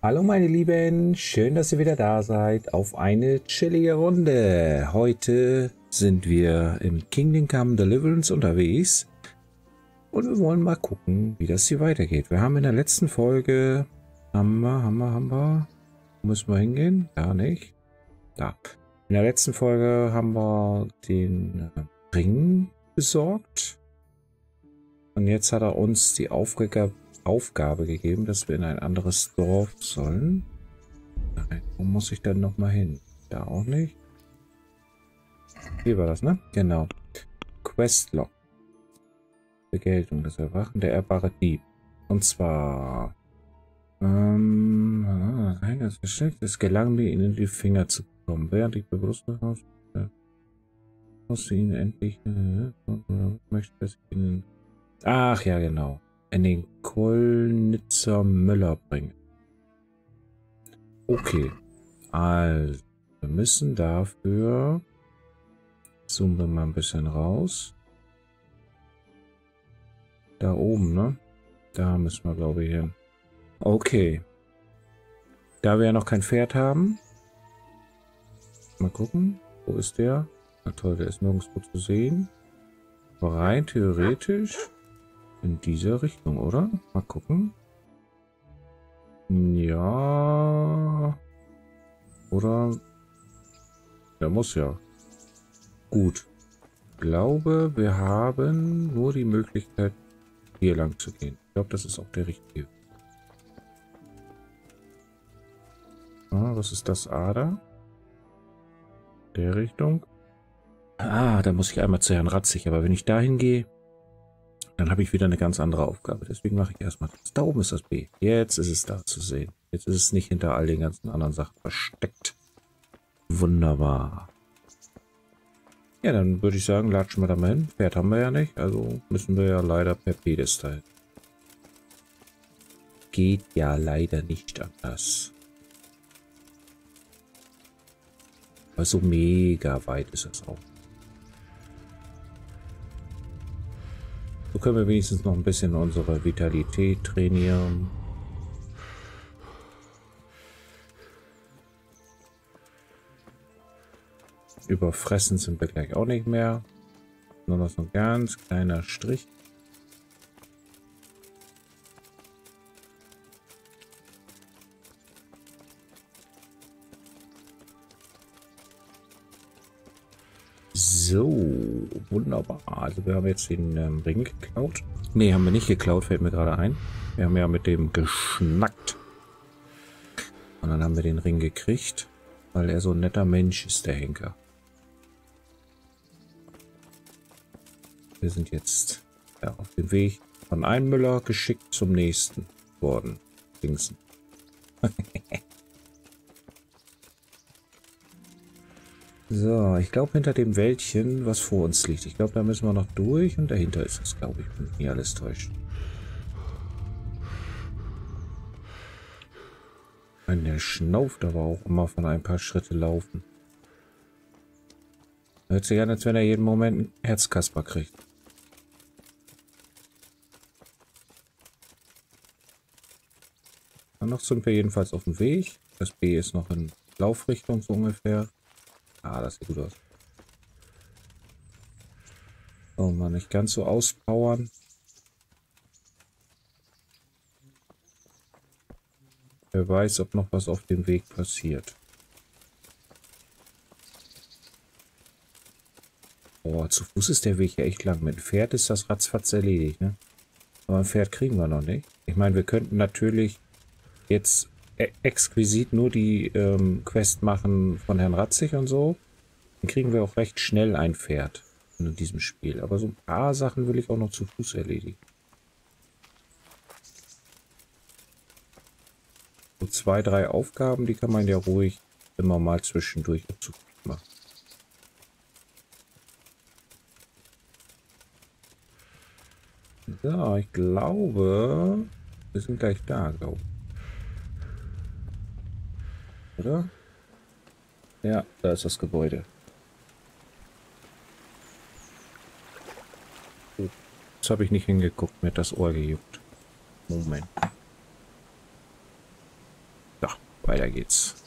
Hallo meine Lieben, schön, dass ihr wieder da seid auf eine chillige Runde. Heute sind wir im Kingdom Come Deliverance unterwegs und wir wollen mal gucken, wie das hier weitergeht. Wir haben in der letzten Folge, wo müssen wir hingehen? Da nicht. Da. In der letzten Folge haben wir den Ring besorgt und jetzt hat er uns die Aufgabe gegeben, dass wir in ein anderes Dorf sollen. Nein, wo muss ich dann noch mal hin? Da auch nicht. Hier war das, ne? Genau. Questlog. Begeltung, das Erwachen der ehrbare Dieb. Und zwar das Geschenk, es gelang mir, ihnen in die Finger zu bekommen. Während ich bewusst war, musste ihnen endlich möchte, dass ich ihnen... Ach ja, genau. In den Kollnitzer Müller bringen. Okay. Also, wir müssen dafür... Zoomen wir mal ein bisschen raus. Da oben, ne? Da müssen wir, glaube ich, hin. Okay. Da wir ja noch kein Pferd haben. Mal gucken. Wo ist der? Na toll, der ist nirgendwo zu sehen. Aber rein theoretisch in dieser Richtung, oder? Mal gucken. Ja. Oder? Der muss ja. Gut. Ich glaube, wir haben nur die Möglichkeit, hier lang zu gehen. Ich glaube, das ist auch der richtige. Ah, was ist das? Ader? Der Richtung. Ah, da muss ich einmal zu Herrn Ratzig. Aber wenn ich dahin gehe, dann habe ich wieder eine ganz andere Aufgabe. Deswegen mache ich erstmal das. Da oben ist das B. Jetzt ist es da zu sehen. Jetzt ist es nicht hinter all den ganzen anderen Sachen versteckt. Wunderbar. Ja, dann würde ich sagen, latschen wir da mal hin. Pferd haben wir ja nicht, also müssen wir ja leider per Pedestal. Geht ja leider nicht anders. Aber so mega weit ist das auch. So können wir wenigstens noch ein bisschen unsere Vitalität trainieren. Überfressen sind wir gleich auch nicht mehr. Nur noch so ein ganz kleiner Strich. So, wunderbar. Also wir haben jetzt den Ring geklaut. Ne, haben wir nicht geklaut, fällt mir gerade ein. Wir haben ja mit dem geschnackt. Und dann haben wir den Ring gekriegt, weil er so ein netter Mensch ist, der Henker. Wir sind jetzt ja, auf dem Weg von einem Müller geschickt zum nächsten worden. Dingsen. So, ich glaube hinter dem Wäldchen, was vor uns liegt. Ich glaube, da müssen wir noch durch und dahinter ist es, glaube ich, wenn mich nicht alles täuscht. Der schnauft aber auch immer von ein paar Schritte laufen. Hört sich an, als wenn er jeden Moment einen Herzkasper kriegt. Und noch sind wir jedenfalls auf dem Weg. Das B ist noch in Laufrichtung so ungefähr. Ah, das sieht gut aus. Oh man, nicht ganz so auspowern. Wer weiß, ob noch was auf dem Weg passiert. Oh, zu Fuß ist der Weg ja echt lang. Mit dem Pferd ist das ratzfatz erledigt, ne? Aber ein Pferd kriegen wir noch nicht. Ich meine, wir könnten natürlich jetzt exquisit nur die Quest machen von Herrn Ratzig und so. Dann kriegen wir auch recht schnell ein Pferd in diesem Spiel. Aber so ein paar Sachen will ich auch noch zu Fuß erledigen. So 2, 3 Aufgaben, die kann man ja ruhig immer mal zwischendurch zu Fuß machen. So, ich glaube, wir sind gleich da, glaube ich. Oder? Ja, da ist das Gebäude. Oh, jetzt habe ich nicht hingeguckt, mir hat das Ohr gejuckt. Moment. Weiter geht's.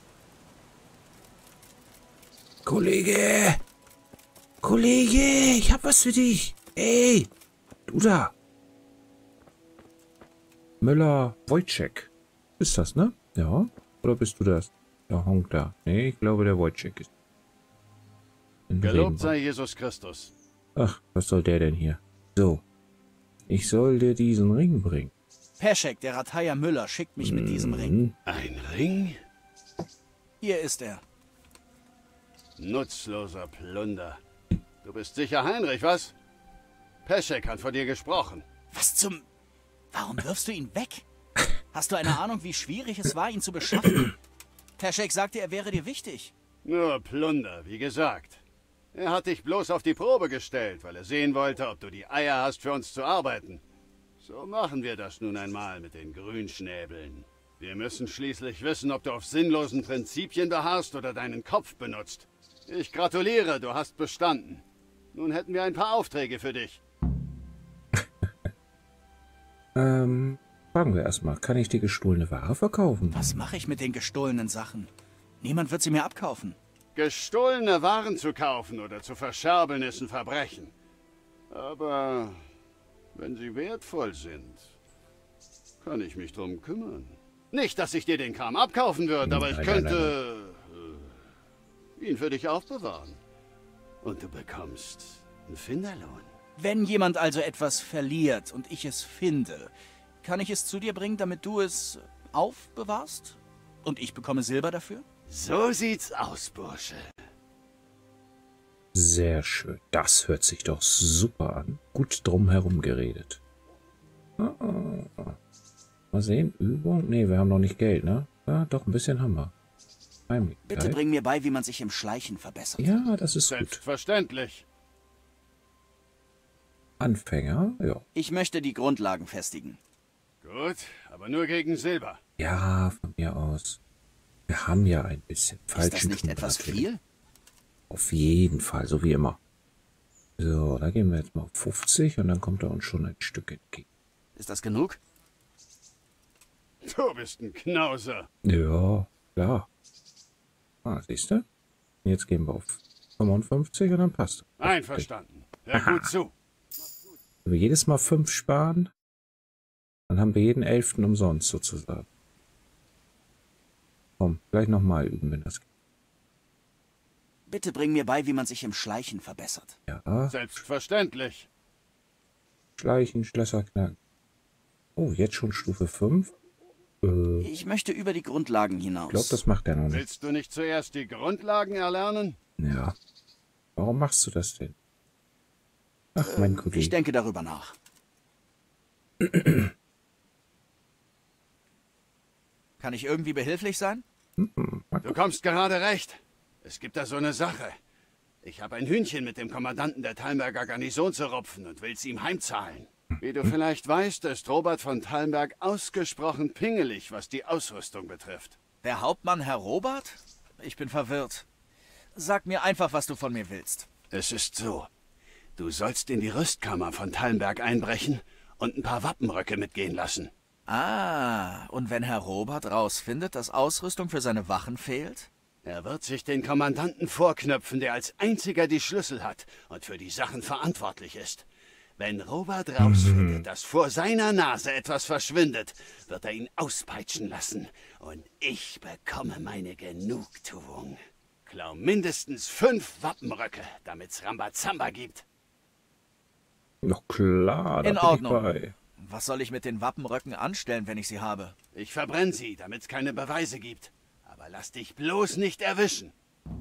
Kollege! Kollege! Ich hab was für dich! Ey! Du da! Müller-Wojciech. Ist das, ne? Ja. Oder bist du das? Der Honk da. Nee, ich glaube, der Wojciech ist. Gelobt sei Jesus Christus. Ach, was soll der denn hier? So. Ich soll dir diesen Ring bringen. Peschek, der Rathaja Müller, schickt mich mit diesem Ring. Ein Ring? Hier ist er. Nutzloser Plunder. Du bist sicher Heinrich, was? Peschek hat von dir gesprochen. Was zum... Warum wirfst du ihn weg? Hast du eine Ahnung, wie schwierig es war, ihn zu beschaffen? Peschek sagte, er wäre dir wichtig. Nur Plunder, wie gesagt. Er hat dich bloß auf die Probe gestellt, weil er sehen wollte, ob du die Eier hast, für uns zu arbeiten. So machen wir das nun einmal mit den Grünschnäbeln. Wir müssen schließlich wissen, ob du auf sinnlosen Prinzipien beharrst oder deinen Kopf benutzt. Ich gratuliere, du hast bestanden. Nun hätten wir ein paar Aufträge für dich. Fragen wir erstmal, kann ich die gestohlene Ware verkaufen? Was mache ich mit den gestohlenen Sachen? Niemand wird sie mir abkaufen. Gestohlene Waren zu kaufen oder zu verscherbeln ist ein Verbrechen. Aber wenn sie wertvoll sind, kann ich mich drum kümmern. Nicht, dass ich dir den Kram abkaufen würde, aber ich könnte ihn für dich aufbewahren. Und du bekommst einen Finderlohn. Wenn jemand also etwas verliert und ich es finde, kann ich es zu dir bringen, damit du es aufbewahrst? Und ich bekomme Silber dafür? So sieht's aus, Bursche. Sehr schön. Das hört sich doch super an. Gut drum herum geredet. Mal sehen. Übung? Nee, wir haben noch nicht Geld, ne? Ja, doch, ein bisschen haben wir. Bitte bring mir bei, wie man sich im Schleichen verbessert. Ja, das ist gut. Selbstverständlich. Anfänger, ja. Ich möchte die Grundlagen festigen. Gut, aber nur gegen Silber. Ja, von mir aus. Wir haben ja ein bisschen falschen Ist das nicht etwas viel? Auf jeden Fall, so wie immer. So, da gehen wir jetzt mal auf 50 und dann kommt er uns schon ein Stück entgegen. Ist das genug? Du bist ein Knauser. Ja, klar. Ah, siehst du? Jetzt gehen wir auf 55 und dann passt. Einverstanden. Hör gut zu. Wenn wir jedes Mal 5 sparen, dann haben wir jeden 11. umsonst sozusagen. Komm, gleich nochmal üben, wenn das geht. Bitte bring mir bei, wie man sich im Schleichen verbessert. Ja, Selbstverständlich. Schleichen, Schlösser knacken. Oh, jetzt schon Stufe 5? Ich möchte über die Grundlagen hinaus. Ich glaube, das macht er noch nicht. Willst du nicht zuerst die Grundlagen erlernen? Ja. Warum machst du das denn? Ach, mein Kollege. Ich denke darüber nach. Kann ich irgendwie behilflich sein? Du kommst gerade recht. Es gibt da so eine Sache. Ich habe ein Hühnchen mit dem Kommandanten der Talmberger Garnison zu rupfen und will's ihm heimzahlen. Wie du vielleicht weißt, ist Robert von Talmberg ausgesprochen pingelig, was die Ausrüstung betrifft. Der Hauptmann Herr Robert? Ich bin verwirrt. Sag mir einfach, was du von mir willst. Es ist so. Du sollst in die Rüstkammer von Talmberg einbrechen und ein paar Wappenröcke mitgehen lassen. Ah, und wenn Herr Robert rausfindet, dass Ausrüstung für seine Wachen fehlt? Er wird sich den Kommandanten vorknöpfen, der als einziger die Schlüssel hat und für die Sachen verantwortlich ist. Wenn Robert rausfindet, dass vor seiner Nase etwas verschwindet, wird er ihn auspeitschen lassen. Und ich bekomme meine Genugtuung. Klau mindestens 5 Wappenröcke, damit's Rambazamba gibt. Noch klar, da In bin Ordnung. ich bei. Was soll ich mit den Wappenröcken anstellen, wenn ich sie habe? Ich verbrenne sie, damit's keine Beweise gibt. Aber lass dich bloß nicht erwischen.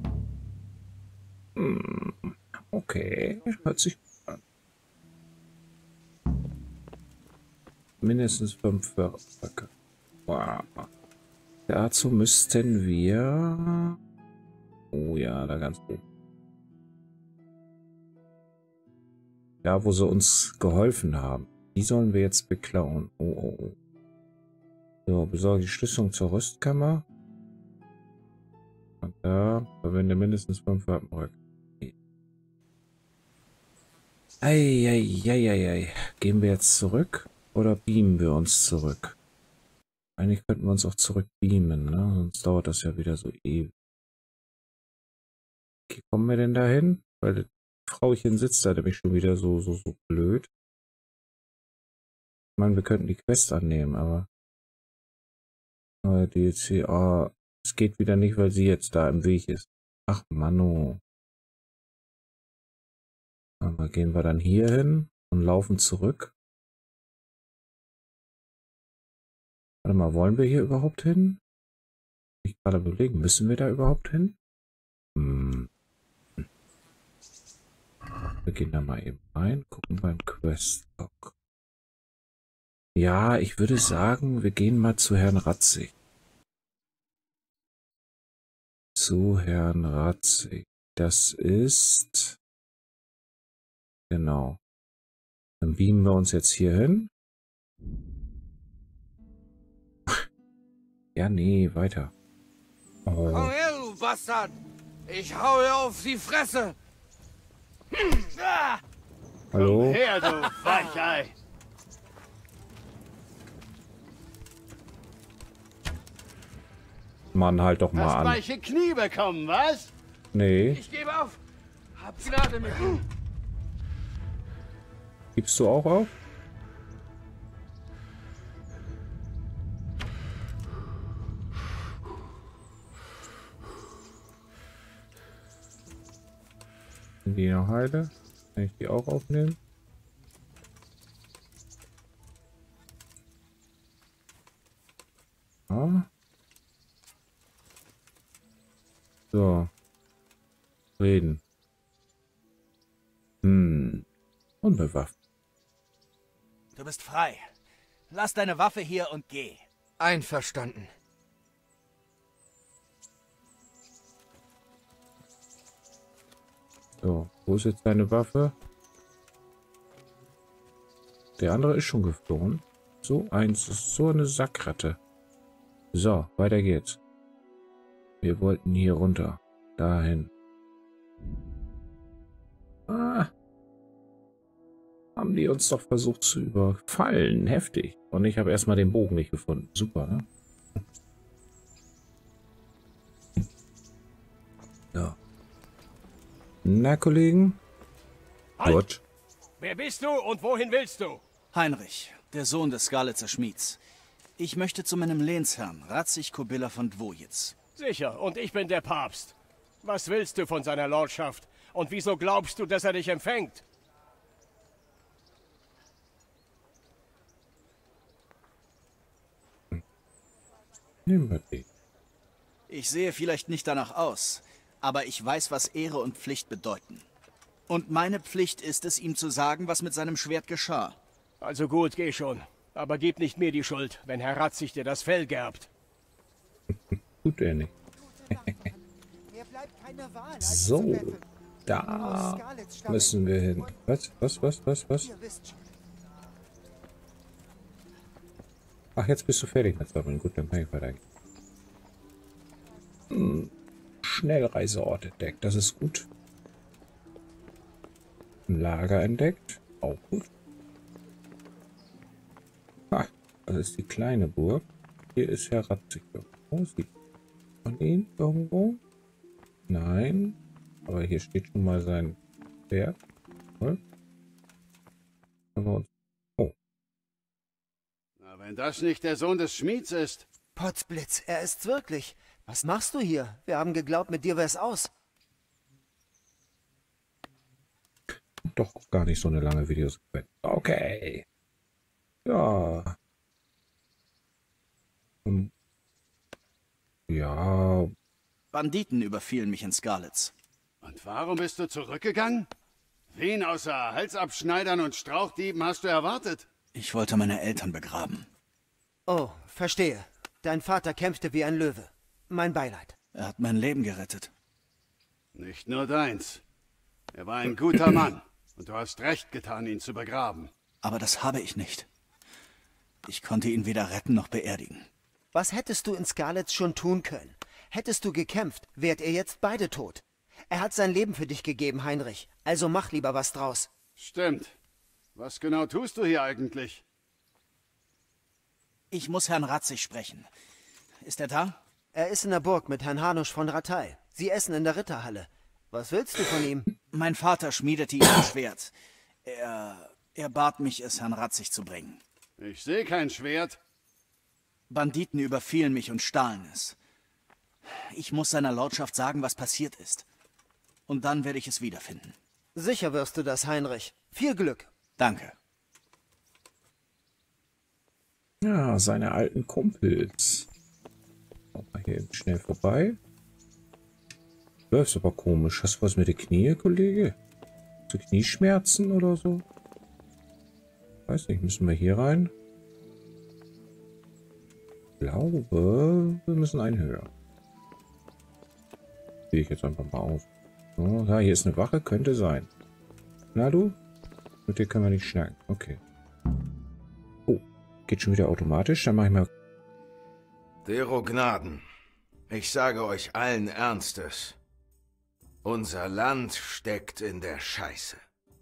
Okay, hört sich gut an. Mindestens 5 Wappenröcke. Wow. Dazu müssten wir... Oh ja, da ganz oben. Ja, wo sie uns geholfen haben. Die sollen wir jetzt beklauen. Oh, oh, oh. So, besorge die Schlüssel zur Rüstkammer. Und da verwende mindestens 5 Wappenröcke. Eieieiei. Gehen wir jetzt zurück oder beamen wir uns zurück? Eigentlich könnten wir uns auch zurück beamen, ne? Sonst dauert das ja wieder so ewig. Wie kommen wir denn da hin? Weil das Frauchen sitzt da nämlich schon wieder so blöd. Ich meine, wir könnten die Quest annehmen, aber die jetzt hier, es geht wieder nicht, weil sie jetzt da im Weg ist. Ach, Mano. Aber gehen wir dann hier hin und laufen zurück. Warte mal, wollen wir hier überhaupt hin? Ich gerade überlegen, müssen wir da überhaupt hin? Wir gehen da mal eben rein, gucken beim Questlog. Ja, ich würde sagen, wir gehen mal zu Herrn Ratzig. Zu Herrn Ratzig. Das ist... Genau. Dann beamen wir uns jetzt hier hin. Ja, nee, weiter. Oh. Komm her, du Bastard! Ich hau dir auf die Fresse! Hallo? Komm her, du Weichei! Mann, halt doch mal Hast an. weiche Knie bekommen, was? Nee, Ich gebe auf! Hab Gnade mit ihm! gibst du auch auf? Sind die noch heile? Kann ich die auch aufnehmen? Ja. So. Reden. Und bewaffnet. Du bist frei. Lass deine Waffe hier und geh. Einverstanden. So, wo ist jetzt deine Waffe? Der andere ist schon geflohen. So eins ist so eine Sackratte. So, weiter geht's. Wir wollten hier runter. Dahin. Haben die uns doch versucht zu überfallen. Heftig. Und ich habe erstmal den Bogen nicht gefunden. Super, ne? Ja. Na, Kollegen? Halt! Gut. Wer bist du und wohin willst du? Heinrich, der Sohn des Skalitzer Schmieds. Ich möchte zu meinem Lehnsherrn, Ratzig Kobilla von Dwojitz. Sicher, und ich bin der Papst. Was willst du von seiner Lordschaft? Und wieso glaubst du, dass er dich empfängt? Nehmen wir die. Ich sehe vielleicht nicht danach aus, aber ich weiß, was Ehre und Pflicht bedeuten. Und meine Pflicht ist es, ihm zu sagen, was mit seinem Schwert geschah. Also gut, geh schon. Aber gib nicht mir die Schuld, wenn Herr Ratzig dir das Fell gerbt. Tut er nicht. So, da müssen wir hin. Was? Ach, jetzt bist du fertig mit Sammeln. Gut, dann kann ich weitergehen. Schnellreiseort entdeckt, das ist gut. Ein Lager entdeckt, auch gut. Ah, das ist die kleine Burg. Hier ist Herr Ratzig. Oh, sieht man ihn irgendwo? Nein, aber hier steht schon mal sein Pferd. Oh. Na, wenn das nicht der Sohn des Schmieds ist. Potzblitz, er ist's wirklich. Was machst du hier? Wir haben geglaubt, mit dir wär's aus. Doch gar nicht so eine lange Videosequenz. Okay. Ja. Ja. Banditen überfielen mich in Skalitz. Und warum bist du zurückgegangen? Wen außer Halsabschneidern und Strauchdieben hast du erwartet? Ich wollte meine Eltern begraben. Oh, verstehe. Dein Vater kämpfte wie ein Löwe. Mein Beileid. Er hat mein Leben gerettet. Nicht nur deins. Er war ein guter Mann. Und du hast recht getan, ihn zu begraben. Aber das habe ich nicht. Ich konnte ihn weder retten noch beerdigen. Was hättest du in Skalitz schon tun können? Hättest du gekämpft, wärt ihr jetzt beide tot. Er hat sein Leben für dich gegeben, Heinrich. Also mach lieber was draus. Stimmt. Was genau tust du hier eigentlich? Ich muss Herrn Ratzig sprechen. Ist er da? Er ist in der Burg mit Herrn Hanusch von Ratay. Sie essen in der Ritterhalle. Was willst du von ihm? Mein Vater schmiedete ihm ein Schwert. Er bat mich, es Herrn Ratzig zu bringen. Ich sehe kein Schwert. Banditen überfielen mich und stahlen es. Ich muss seiner Lordschaft sagen, was passiert ist. Und dann werde ich es wiederfinden. Sicher wirst du das, Heinrich. Viel Glück. Danke. Ja, seine alten Kumpels. Mal hier schnell vorbei. Das ist aber komisch. Hast du was mit den Knie, Kollege? Hast du Knieschmerzen oder so? Weiß nicht, müssen wir hier rein? Ich glaube, wir müssen einen höher. Gehe ich jetzt einfach mal auf. So, ja, hier ist eine Wache, könnte sein. Na du? Mit dir können wir nicht schnacken. Okay. Oh, geht schon wieder automatisch. Dann mache ich mal... Dero Gnaden, ich sage euch allen Ernstes, unser Land steckt in der Scheiße.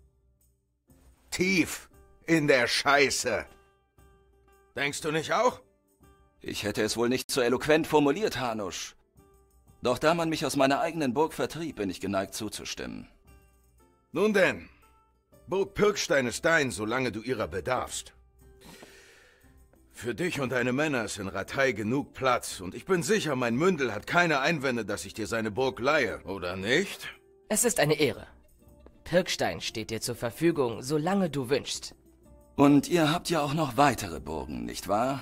Tief in der Scheiße. Denkst du nicht auch? Ich hätte es wohl nicht so eloquent formuliert, Hanusch. Doch da man mich aus meiner eigenen Burg vertrieb, bin ich geneigt zuzustimmen. Nun denn, Burg Pirkstein ist dein, solange du ihrer bedarfst. Für dich und deine Männer ist in Ratay genug Platz und ich bin sicher, mein Mündel hat keine Einwände, dass ich dir seine Burg leihe, oder nicht? Es ist eine Ehre. Pirkstein steht dir zur Verfügung, solange du wünschst. Und ihr habt ja auch noch weitere Burgen, nicht wahr?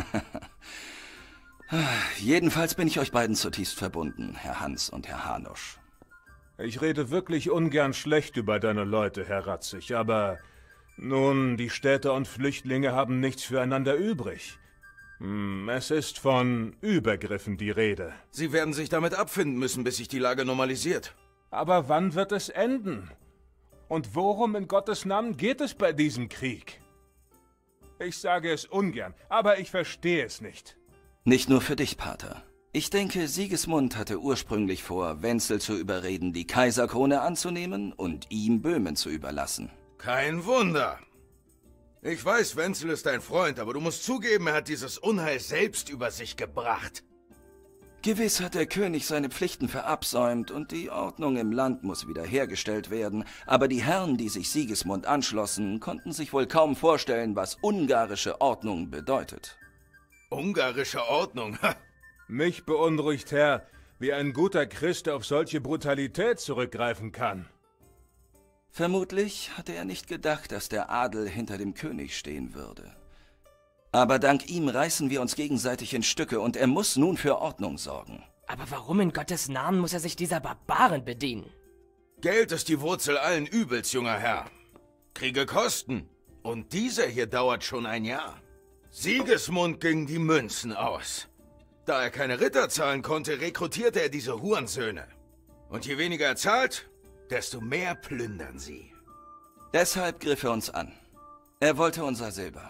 Jedenfalls bin ich euch beiden zutiefst verbunden, Herr Hans und Herr Hanusch. Ich rede wirklich ungern schlecht über deine Leute, Herr Ratzig, aber... Nun, die Städter und Flüchtlinge haben nichts füreinander übrig. Es ist von Übergriffen die Rede. Sie werden sich damit abfinden müssen, bis sich die Lage normalisiert. Aber wann wird es enden? Und worum in Gottes Namen geht es bei diesem Krieg? Ich sage es ungern, aber ich verstehe es nicht. Nicht nur für dich, Pater. Ich denke, Sigismund hatte ursprünglich vor, Wenzel zu überreden, die Kaiserkrone anzunehmen und ihm Böhmen zu überlassen. Kein Wunder. Ich weiß, Wenzel ist dein Freund, aber du musst zugeben, er hat dieses Unheil selbst über sich gebracht. Gewiss hat der König seine Pflichten verabsäumt und die Ordnung im Land muss wiederhergestellt werden, aber die Herren, die sich Sigismund anschlossen, konnten sich wohl kaum vorstellen, was ungarische Ordnung bedeutet. Ungarische Ordnung? Mich beunruhigt, Herr, wie ein guter Christ auf solche Brutalität zurückgreifen kann. Vermutlich hatte er nicht gedacht, dass der Adel hinter dem König stehen würde. Aber dank ihm reißen wir uns gegenseitig in Stücke und er muss nun für Ordnung sorgen. Aber warum in Gottes Namen muss er sich dieser Barbaren bedienen? Geld ist die Wurzel allen Übels, junger Herr. Kriege kosten. Und dieser hier dauert schon ein Jahr. Sigismund ging die Münzen aus. Da er keine Ritter zahlen konnte, rekrutierte er diese Hurensöhne. Und je weniger er zahlt, desto mehr plündern sie. Deshalb griff er uns an. Er wollte unser Silber.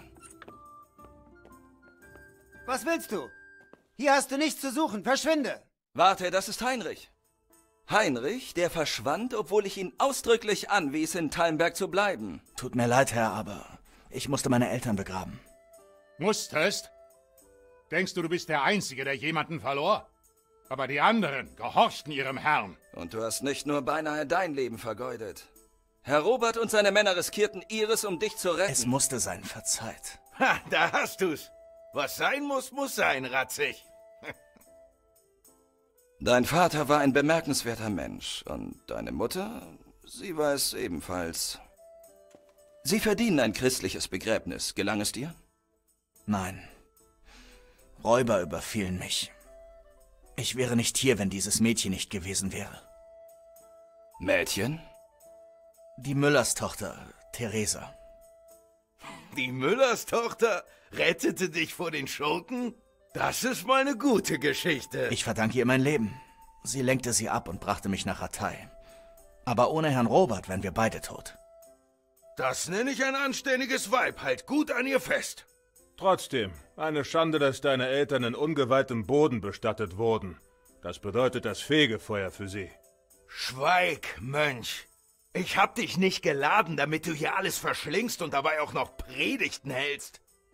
Was willst du? Hier hast du nichts zu suchen. Verschwinde! Warte, das ist Heinrich. Heinrich, der verschwand, obwohl ich ihn ausdrücklich anwies, in Talmberg zu bleiben. Tut mir leid, Herr, aber ich musste meine Eltern begraben. Musstest? Denkst du, du bist der Einzige, der jemanden verlor? Aber die anderen gehorchten ihrem Herrn. Und du hast nicht nur beinahe dein Leben vergeudet. Herr Robert und seine Männer riskierten ihres, um dich zu retten. Es musste sein, verzeiht. Ha, da hast du's. Was sein muss, muss sein, Ratzig. Dein Vater war ein bemerkenswerter Mensch und deine Mutter, sie war es ebenfalls. Sie verdienen ein christliches Begräbnis. Gelang es dir? Nein. Räuber überfielen mich. Ich wäre nicht hier, wenn dieses Mädchen nicht gewesen wäre. Mädchen? Die Müllerstochter, Theresa. Die Müllerstochter rettete dich vor den Schurken? Das ist mal eine gute Geschichte. Ich verdanke ihr mein Leben. Sie lenkte sie ab und brachte mich nach Ratay. Aber ohne Herrn Robert wären wir beide tot. Das nenne ich ein anständiges Weib. Halt gut an ihr fest. Trotzdem, eine Schande, dass deine Eltern in ungeweihtem Boden bestattet wurden. Das bedeutet das Fegefeuer für sie. Schweig, Mönch. Ich hab dich nicht geladen, damit du hier alles verschlingst und dabei auch noch Predigten hältst.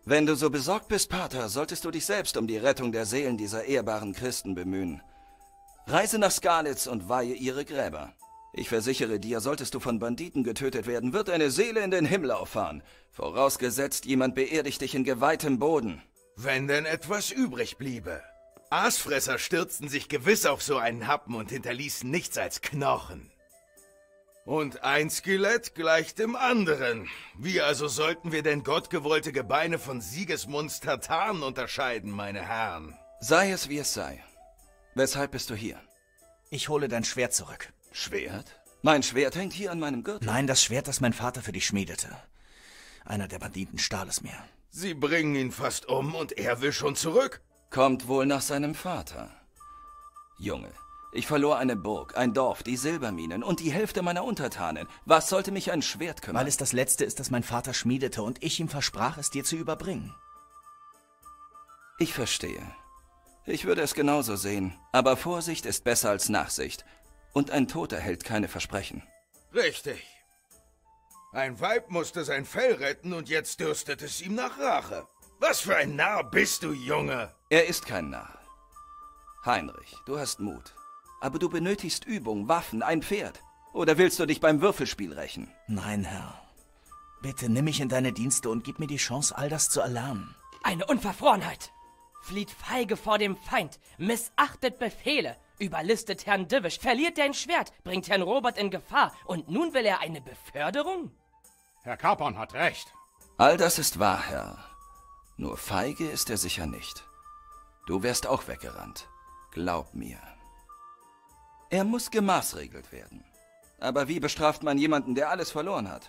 Wenn du so besorgt bist, Pater, solltest du dich selbst um die Rettung der Seelen dieser ehrbaren Christen bemühen. Reise nach Skalitz und weihe ihre Gräber. Ich versichere dir, solltest du von Banditen getötet werden, wird deine Seele in den Himmel auffahren. Vorausgesetzt, jemand beerdigt dich in geweihtem Boden. Wenn denn etwas übrig bliebe. Aasfresser stürzten sich gewiss auf so einen Happen und hinterließen nichts als Knochen. Und ein Skelett gleicht dem anderen. Wie also sollten wir denn gottgewollte Gebeine von Sigismunds Tataren unterscheiden, meine Herren? Sei es wie es sei. Weshalb bist du hier? Ich hole dein Schwert zurück. Schwert? Mein Schwert hängt hier an meinem Gürtel. Nein, das Schwert, das mein Vater für dich schmiedete. Einer der Banditen stahl es mir. Sie bringen ihn fast um und er will schon zurück. Kommt wohl nach seinem Vater. Junge, ich verlor eine Burg, ein Dorf, die Silberminen und die Hälfte meiner Untertanen. Was sollte mich ein Schwert kümmern? Weil es das Letzte ist, das mein Vater schmiedete und ich ihm versprach, es dir zu überbringen. Ich verstehe. Ich würde es genauso sehen. Aber Vorsicht ist besser als Nachsicht. Und ein Toter hält keine Versprechen. Richtig. Ein Weib musste sein Fell retten und jetzt dürstet es ihm nach Rache. Was für ein Narr bist du, Junge? Er ist kein Narr. Heinrich, du hast Mut. Aber du benötigst Übung, Waffen, ein Pferd. Oder willst du dich beim Würfelspiel rächen? Nein, Herr. Bitte nimm mich in deine Dienste und gib mir die Chance, all das zu erlernen. Eine Unverfrorenheit! Flieht feige vor dem Feind, missachtet Befehle, überlistet Herrn Divisch, verliert dein Schwert, bringt Herrn Robert in Gefahr und nun will er eine Beförderung? Herr Capon hat recht. All das ist wahr, Herr. Nur feige ist er sicher nicht. Du wärst auch weggerannt. Glaub mir. Er muss gemaßregelt werden. Aber wie bestraft man jemanden, der alles verloren hat?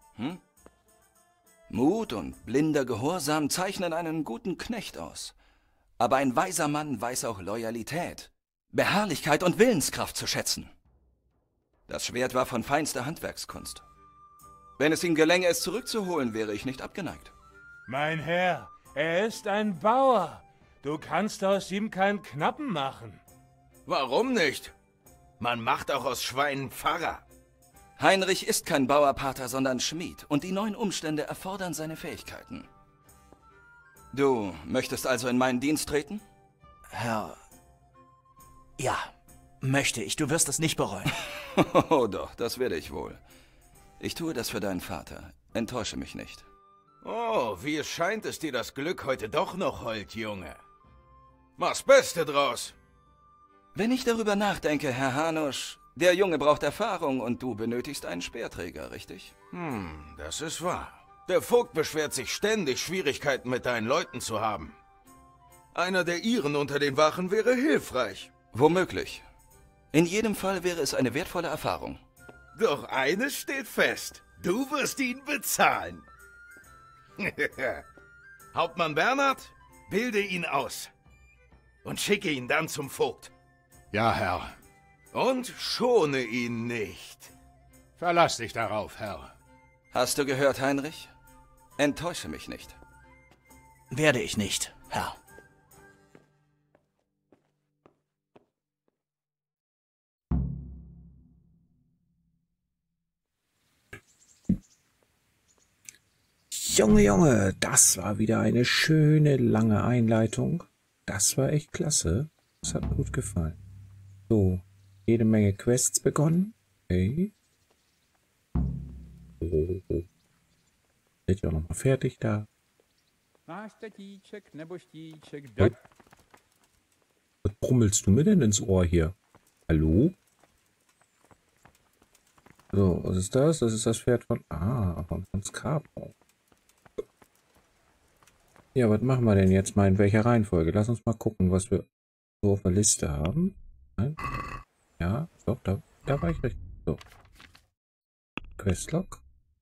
Mut und blinder Gehorsam zeichnen einen guten Knecht aus. Aber ein weiser Mann weiß auch Loyalität, Beharrlichkeit und Willenskraft zu schätzen. Das Schwert war von feinster Handwerkskunst. Wenn es ihm gelänge, es zurückzuholen, wäre ich nicht abgeneigt. Mein Herr, er ist ein Bauer. Du kannst aus ihm keinen Knappen machen. Warum nicht? Man macht auch aus Schweinen Pfarrer. Heinrich ist kein Bauerpater, sondern Schmied. Und die neuen Umstände erfordern seine Fähigkeiten. Du möchtest also in meinen Dienst treten? Herr... Ja, möchte ich. Du wirst es nicht bereuen. Oh doch, das werde ich wohl. Ich tue das für deinen Vater. Enttäusche mich nicht. Oh, wie es scheint, ist dir das Glück heute doch noch hold, Junge. Mach's Beste draus. Wenn ich darüber nachdenke, Herr Hanusch, der Junge braucht Erfahrung und du benötigst einen Speerträger, richtig? Das ist wahr. Der Vogt beschwert sich ständig, Schwierigkeiten mit deinen Leuten zu haben. Einer der ihren unter den Wachen wäre hilfreich. Womöglich. In jedem Fall wäre es eine wertvolle Erfahrung. Doch eines steht fest. Du wirst ihn bezahlen. Hauptmann Bernhard, bilde ihn aus. Und schicke ihn dann zum Vogt. Ja, Herr. Und schone ihn nicht. Verlass dich darauf, Herr. Hast du gehört, Heinrich? Enttäusche mich nicht. Werde ich nicht, Herr. Junge, Junge, das war wieder eine schöne, lange Einleitung. Das war echt klasse. Das hat mir gut gefallen. So, jede Menge Quests begonnen. Okay. Oh. Seid ihr auch nochmal fertig da? Was brummelst du mir denn ins Ohr hier? Hallo? So, was ist das? Das ist das Pferd von... von Scarpo. Ja, was machen wir denn jetzt mal in welcher Reihenfolge? Lass uns mal gucken, was wir so auf der Liste haben. Nein? Ja, doch, da war ich richtig. So. Questlog.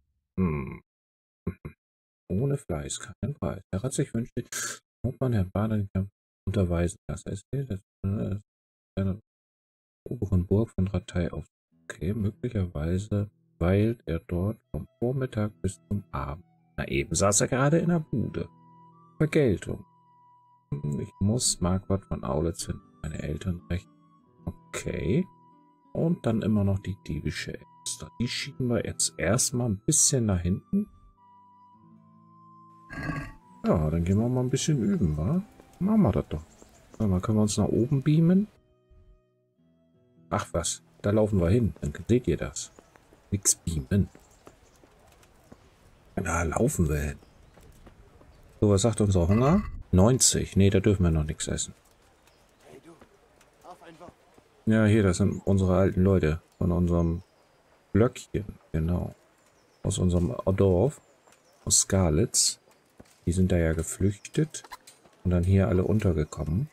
Ohne Fleiß, kein Preis. Er hat sich wünscht, Hauptmann Herr Badenkamp unterweisen. Das heißt, eine oberen Burg von Ratei auf. Okay, möglicherweise weilt er dort vom Vormittag bis zum Abend. Na eben saß er gerade in der Bude. Vergeltung. Ich muss Marquardt von Aulitz hin. Meine Eltern recht. Okay. Und dann immer noch die diebische Elster. Die schieben wir jetzt erstmal ein bisschen nach hinten. Ja, dann gehen wir mal ein bisschen üben, wa? Machen wir das doch. Warte mal, können wir uns nach oben beamen? Ach was, da laufen wir hin. Dann seht ihr das. Nix beamen. Da laufen wir hin. So, was sagt unser Hunger? 90. Nee, da dürfen wir noch nichts essen. Ja, hier, das sind unsere alten Leute. Von unserem Blöckchen. Genau. Aus unserem Dorf. Aus Skalitz. Die sind da ja geflüchtet. Und dann hier alle untergekommen.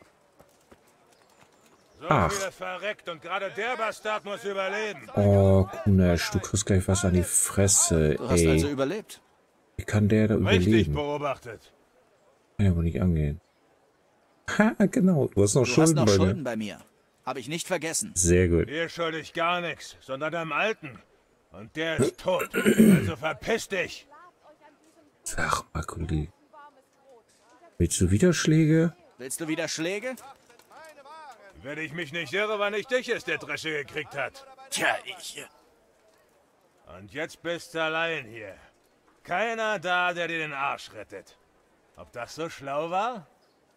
Ach. Verreckt und gerade der Bastard muss überleben. Oh, Kunesh, du kriegst gleich was an die Fresse, Du hast ey. also überlebt. Wie kann der da Richtig überleben? beobachtet. Kann ja wohl nicht angehen. Ha, genau. Du hast noch Schulden bei mir. bei mir. Habe ich nicht vergessen. Sehr gut. Dir schulde ich gar nichts, sondern deinem Alten. Und der ist tot. Also verpiss dich. Sag mal, Kollege. Willst du wieder Schläge? Willst du wieder Schläge? Wenn ich mich nicht irre, war nicht dich es, der Dresche gekriegt hat. Tja, ich... Und jetzt bist du allein hier. Keiner da, der dir den Arsch rettet. Ob das so schlau war?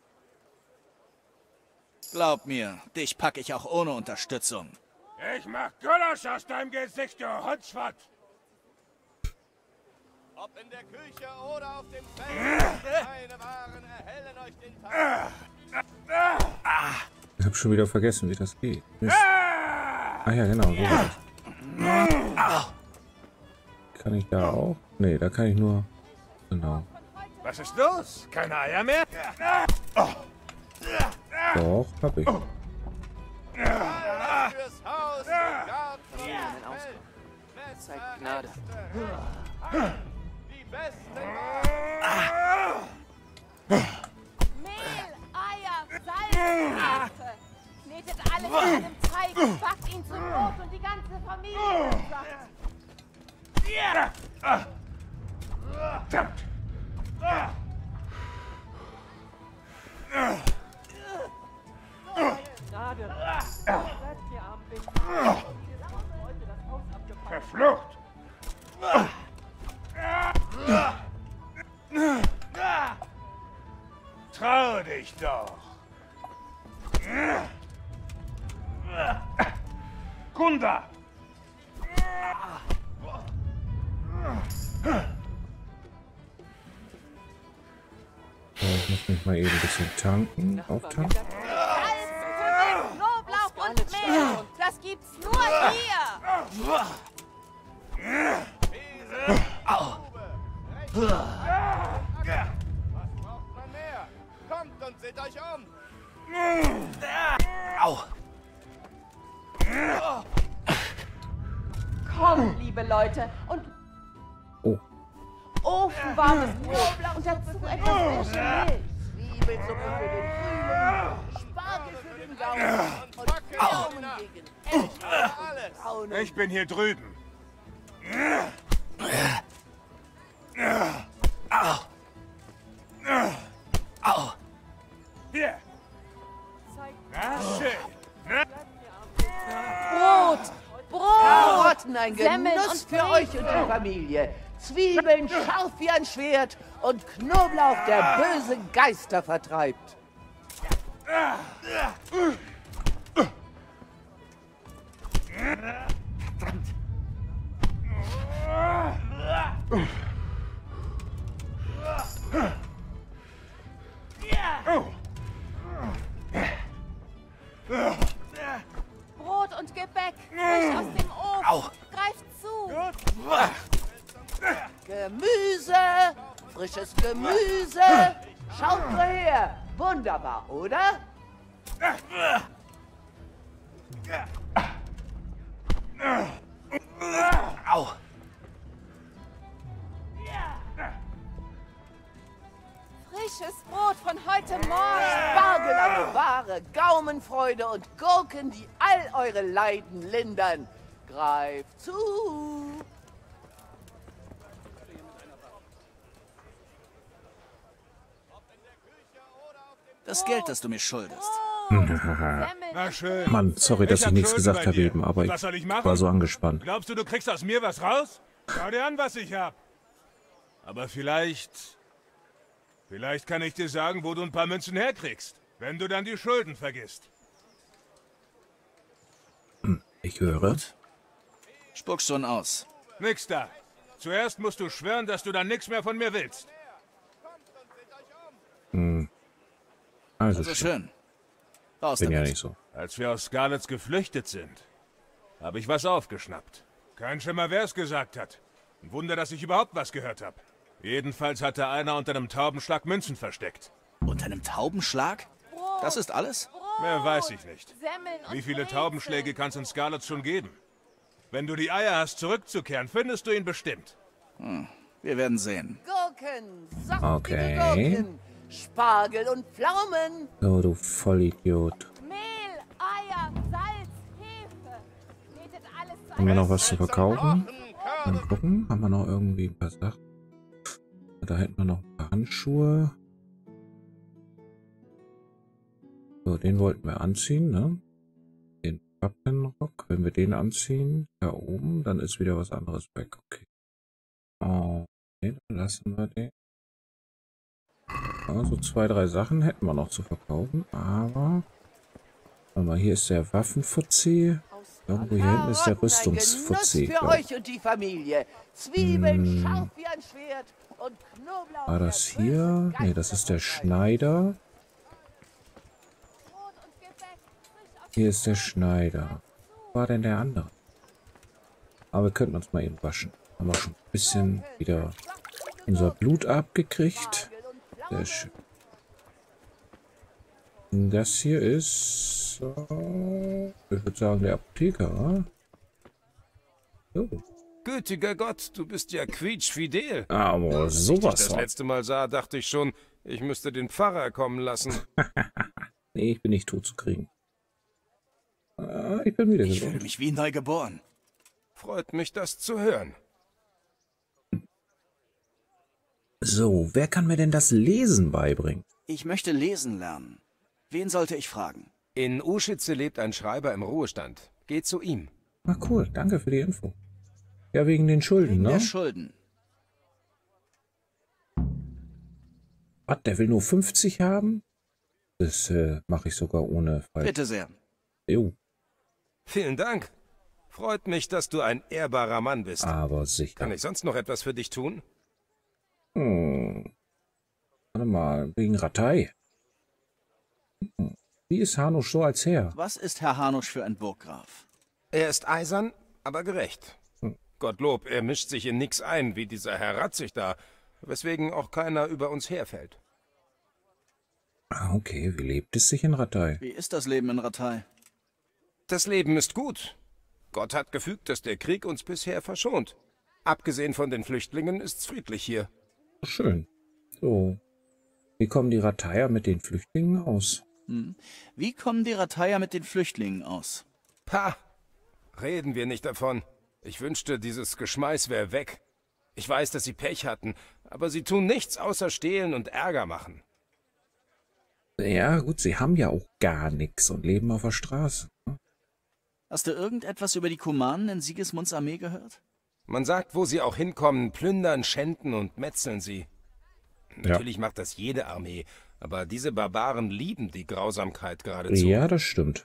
Glaub mir, dich packe ich auch ohne Unterstützung. Ich mach Gulasch aus deinem Gesicht, du Hundsfott! Ob in der Küche oder auf dem Feld, meine Waren erhellen euch den Tag. Ich hab schon wieder vergessen, wie das geht. Mist. Ah ja, genau. So war das. Kann ich da auch? Nee, da kann ich nur... Genau. Was ist los? Keine Eier mehr? Doch, hab ich. Fürs Haus, den Garten und das Feld. Zeig Gnade. Die besten Mehl, Eier, Salz, Hefe. Knetet alles in einem Teig, backt ihn zu Brot und die ganze Familie ist satt. Verflucht! Trau dich doch! Kunda! So, ich muss mich mal eben ein bisschen tanken. Auftanken. Salz, Kümmel, Knoblauch und Mehl. Das gibt's nur hier. Was braucht man mehr? Kommt und seht euch um. Kommt, liebe Leute, und Oh. ofenwarmes Brot und dazu etwas frische Milch. Zwiebelsuppe für den Frühling, Spargel für den Gaumen und Pflaumen gegen alles. Ich bin hier drüben. Hier! Na schön! Brot, Brot, Karotten, ein Semmeln Genuss und für euch und die Familie. Zwiebeln scharf wie ein Schwert und Knoblauch, der böse Geister vertreibt. Brot und Gebäck, frisch aus dem Ofen. Greift zu. Gemüse, frisches Gemüse. Schaut nur her. Wunderbar, oder? Frisches Brot von heute Morgen. Spargel, eine wahre Gaumenfreude und Gurken, die all eure Leiden lindern. Greift zu. Das Geld, das du mir schuldest. Na schön. Mann, sorry, dass ich hab nichts Schulden gesagt bei habe dir. eben, aber Was soll ich machen? war so angespannt. Glaubst du, du kriegst aus mir was raus? Schau dir an, was ich hab. Aber vielleicht Vielleicht kann ich dir sagen, wo du ein paar Münzen herkriegst, wenn du dann die Schulden vergisst. Ich höre. Spuck's schon aus. Nix da. Zuerst musst du schwören, dass du dann nichts mehr von mir willst. Also schön. Raus bin damit. ja nicht so. Als wir aus Scarlets geflüchtet sind, habe ich was aufgeschnappt. Kein Schimmer, wer es gesagt hat. Ein Wunder, dass ich überhaupt was gehört habe. Jedenfalls hatte einer unter einem Taubenschlag Münzen versteckt. Unter einem Taubenschlag? Das ist alles? Mehr weiß ich nicht. Semmeln und Wie viele Brezel. Taubenschläge kann es in Scarlet schon geben? Wenn du die Eier hast, zurückzukehren, findest du ihn bestimmt. Wir werden sehen. Gurken, saftige Okay. Gurken, Spargel und Pflaumen. Oh, du Vollidiot. Mehl, Eier, Salz, Hefe. Knetet alles zu Haben wir einem noch was zu verkaufen? Mal gucken. Haben wir noch irgendwie ein paar Sachen? Da hätten wir noch ein paar Handschuhe. So, den wollten wir anziehen, ne? Den Wappenrock. Wenn wir den anziehen, da oben, dann ist wieder was anderes weg. Okay. Okay, dann lassen wir den. Also 2, 3 Sachen hätten wir noch zu verkaufen, aber... Warte mal, hier ist der Waffenfuzzi. Irgendwo hier hinten ist der Karotten, ein Rüstungsfuzzi. Genuss für euch und die Familie. Zwiebeln scharf wie ein Schwert und Knoblauch. War das hier? Ne, das ist der Schneider. Brot und Gebäck. Frisch aus Hier ist der Schneider. Wo war denn der andere? Aber wir könnten uns mal eben waschen. Haben wir schon ein bisschen wieder unser Blut abgekriegt. Sehr schön. Das hier ist, ich würde sagen, der Apotheker. So. Gütiger Gott, du bist ja quietschfidel. Aber Als ich dich sowas das von. letzte Mal sah, dachte ich schon, ich müsste den Pfarrer kommen lassen. Nee, ich bin nicht tot zu kriegen. Ich bin wieder Ich fühle gesund. mich wie neu geboren. Freut mich, das zu hören. So, wer kann mir denn das Lesen beibringen? Ich möchte lesen lernen. Wen sollte ich fragen? In Uschitze lebt ein Schreiber im Ruhestand. Geh zu ihm. Ah, cool. Danke für die Info. Ja, wegen den Schulden, Wegen ne? der Schulden. Was, der will nur 50 haben? Das mache ich sogar ohne Fall. Bitte sehr. Jo, Vielen Dank. Freut mich, dass du ein ehrbarer Mann bist. aber sicher. Kann ich sonst noch etwas für dich tun? Warte mal, wegen Ratei. Wie ist Hanusch so als Herr? Was ist Herr Hanusch für ein Burggraf? Er ist eisern, aber gerecht. Gottlob, er mischt sich in nix ein, wie dieser Herr Ratzig da, weswegen auch keiner über uns herfällt. Ah, okay, wie lebt es sich in Ratei? Wie ist das Leben in Ratei? Das Leben ist gut. Gott hat gefügt, dass der Krieg uns bisher verschont. Abgesehen von den Flüchtlingen ist's friedlich hier. Schön. So. Wie kommen die Rateier mit den Flüchtlingen aus? Wie kommen die Rateier mit den Flüchtlingen aus? Pah! Reden wir nicht davon. Ich wünschte, dieses Geschmeiß wäre weg. Ich weiß, dass sie Pech hatten, aber sie tun nichts außer stehlen und Ärger machen. Ja, gut, sie haben ja auch gar nichts und leben auf der Straße. Hast du irgendetwas über die Kumanen in Sigismunds Armee gehört? Man sagt, wo sie auch hinkommen, plündern, schänden und metzeln sie. Natürlich macht das jede Armee, aber diese Barbaren lieben die Grausamkeit geradezu. Ja, das stimmt.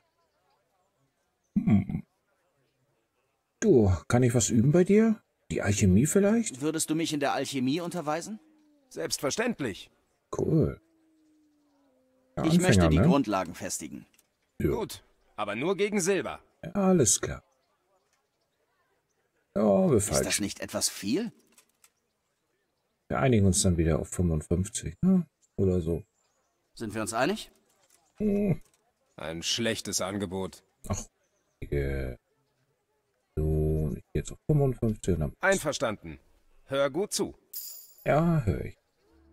Du, kann ich was üben bei dir? Die Alchemie vielleicht? Würdest du mich in der Alchemie unterweisen? Selbstverständlich. Cool. Ja, Ich möchte die ne? Grundlagen festigen. Ja. Gut, aber nur gegen Silber. Ja, alles klar. Ja, wir Ist das falsch. nicht etwas viel? Wir einigen uns dann wieder auf 55, ne? Oder so. Sind wir uns einig? Ein schlechtes Angebot. Ach, so, ich gehe jetzt auf 55 und dann... Einverstanden. Hör gut zu. Ja, höre ich.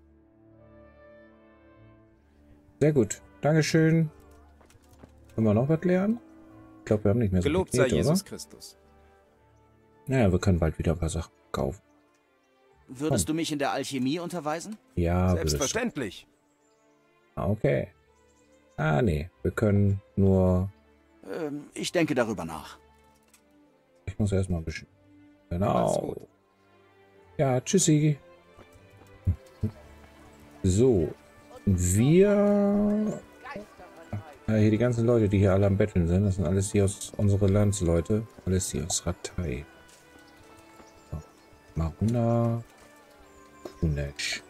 Sehr gut. Dankeschön. Können wir noch was lernen? Ich glaube, wir haben nicht mehr so viel Gelobt sei Knete, Jesus oder? Christus. Naja, wir können bald wieder ein paar Sachen kaufen. Würdest du mich in der Alchemie unterweisen? Ja, würdest du. Selbstverständlich. Ah, okay. Ah, nee. Wir können nur... Ich denke darüber nach. Ich muss erstmal ein bisschen... Alles Genau. gut. Ja, tschüssi. So. Wir... Ja, hier die ganzen Leute, die hier alle am Betteln sind, das sind alles hier aus unsere Landsleute. Alles hier aus Rattay. So. Maruna Kunesh.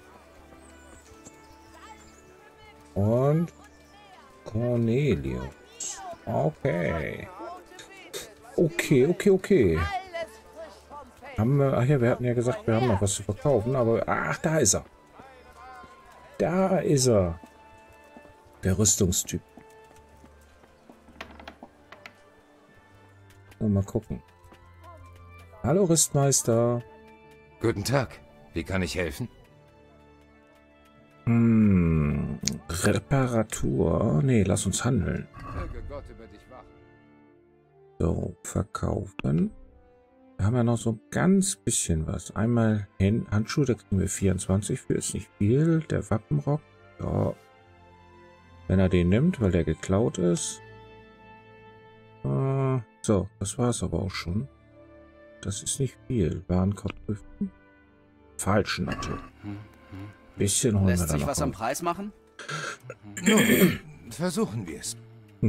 Und Cornelius. Okay. Okay. Haben wir, ach ja, wir hatten ja gesagt, wir haben noch was zu verkaufen, aber ach, da ist er. Da ist er. Der Rüstungstyp. So, mal gucken. Hallo Rüstmeister. Guten Tag. Wie kann ich helfen? Reparatur. Nee, lass uns handeln. Möge Gott über dich wachen. So, verkaufen. Wir haben ja noch so ein ganz bisschen was. Einmal Handschuhe, da kriegen wir 24 für, ist nicht viel. Der Wappenrock, ja. Wenn er den nimmt, weil der geklaut ist. So, das war es aber auch schon. Das ist nicht viel. Warenkorb prüfen. Falschen Natte. Bisschen holen wir da noch. Lässt sich was am Preis machen? Nun, versuchen wir es.